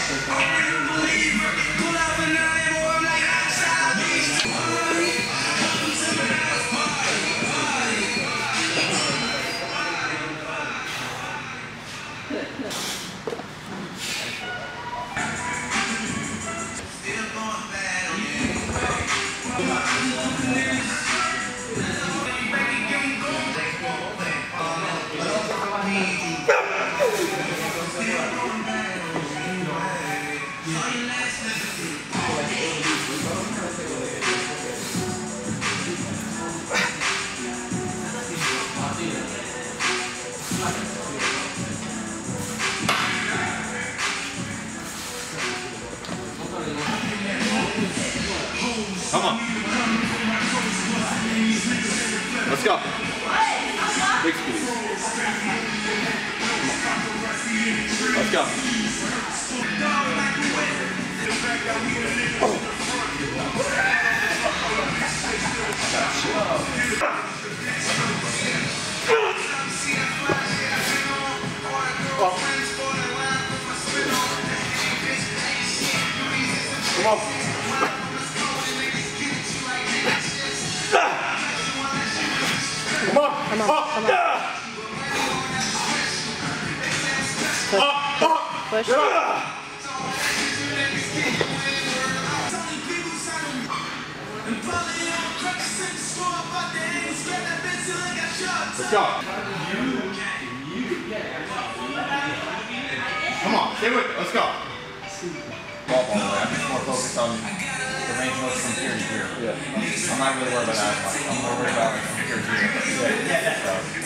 Come on. Let's go. Big squeeze. Let's go. Oh. Come on. Come on. Come on. Come on. Push. Let's go. Come on, stay with it. Let's go. Ball all the way. I'm just more focused on the range of motion from here to here. Yeah. I'm not really worried about that much. I'm more worried about like from here to here. Yeah.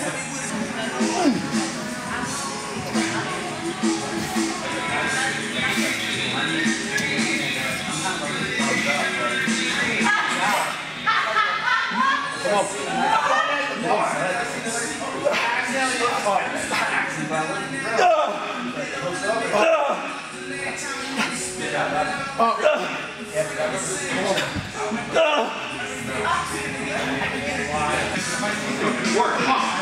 Work, come on.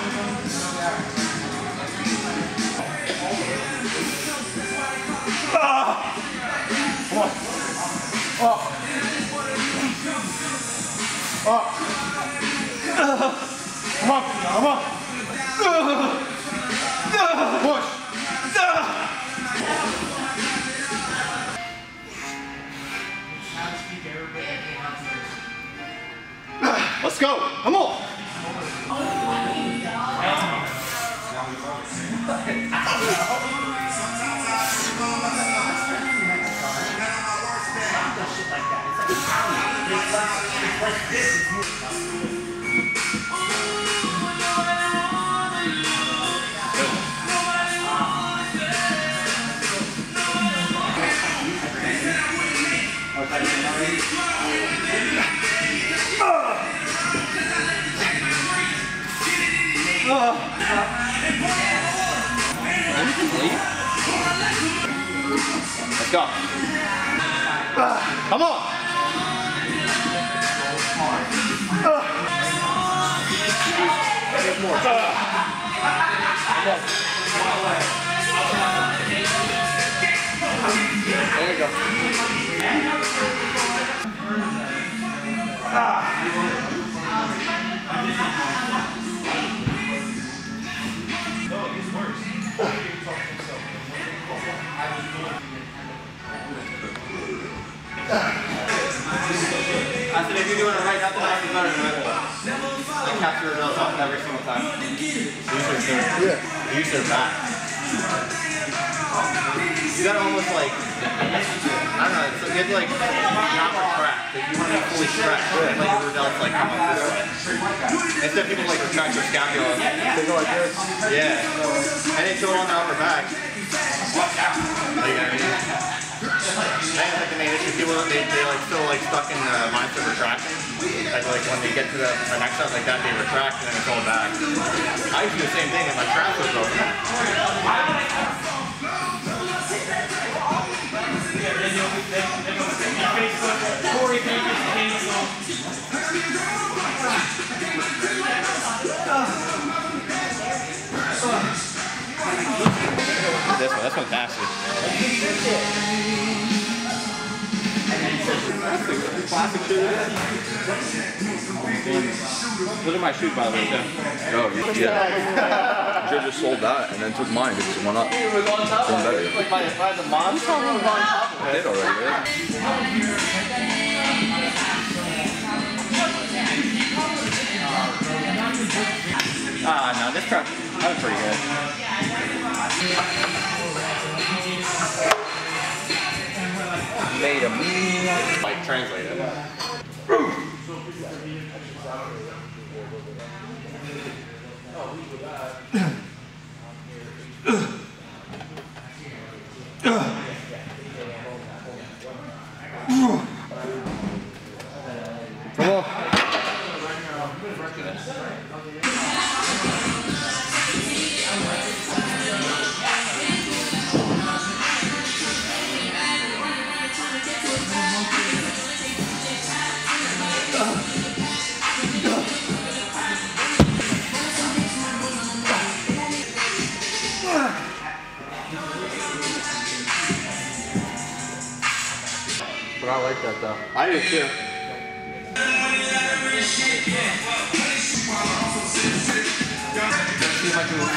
Come on, come on. Push. Let's go. Come on. Let's go. Come on. There you go. I said if you're doing it right, nothing else is better than it. I capture results off every single time. Use their back. You gotta almost like, I don't know, it's, you have to like not retract. Like, you want to be fully stretched. Like your results like come up this way. Instead people like retract their scapula. They go like this? Yeah. And they show it on their upper back. Like, I mean, that's like the main issue. People, they like still like stuck in the mindset of retraction. Like when they get to the next step like that, they retract and then it's all back. I used to do the same thing and my traps were broken. This one. smells nasty. Classic shit. Look at my shoes, by the way, too. Oh, yeah. You should have just sold that and then took mine because it went up. It was on top of it. Like by the monster was on top of it. I did already, right? Ah, no, this prep, that was pretty good. Made a meal. Like, translate it. Come on. But I like that though. I do too. Let's see if I can...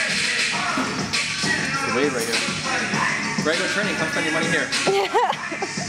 The wave right here. Greggo training, come spend your money here.